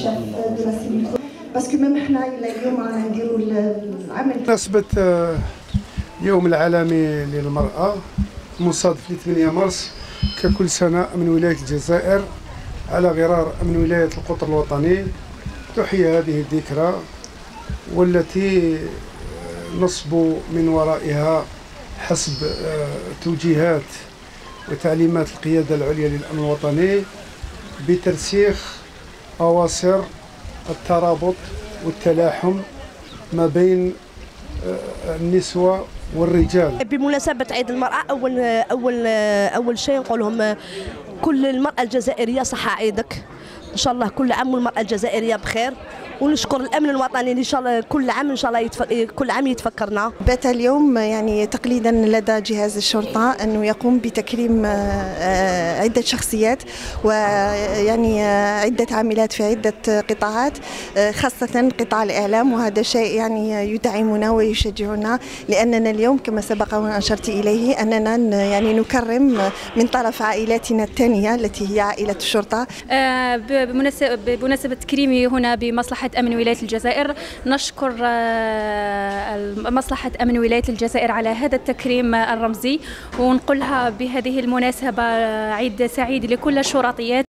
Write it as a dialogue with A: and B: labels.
A: الشيف دو لا سيلول باسكو ميم حنا اليوم رانا نديروا العمل.
B: بمناسبة يوم العالمي للمرأة مصادف ل 8 مارس ككل سنة من ولاية الجزائر على غرار من ولاية القطر الوطني تحيي هذه الذكرى والتي نصب من ورائها حسب توجيهات وتعليمات القيادة العليا للأمن الوطني بترسيخ أواصر الترابط والتلاحم ما بين النسوة والرجال.
C: بمناسبة عيد المرأة أول شيء نقول لهم كل المرأة الجزائرية صحة عيدك إن شاء الله، كل عام والمرأة الجزائرية بخير، ونشكر الامن الوطني ان شاء الله كل عام ان شاء الله كل عام يتفكرنا.
A: بات اليوم يعني تقليدا لدى جهاز الشرطه انه يقوم بتكريم عده شخصيات ويعني عده عاملات في عده قطاعات خاصه قطاع الاعلام، وهذا شيء يعني يدعمنا ويشجعنا لاننا اليوم كما سبق وان اشرت اليه اننا يعني نكرم من طرف عائلاتنا الثانيه التي هي عائله الشرطه.
D: بمناسبه تكريمي هنا بمصلحة أمن ولاية الجزائر، نشكر مصلحة أمن ولاية الجزائر على هذا التكريم الرمزي، ونقولها بهذه المناسبة عيد سعيد لكل الشرطيات.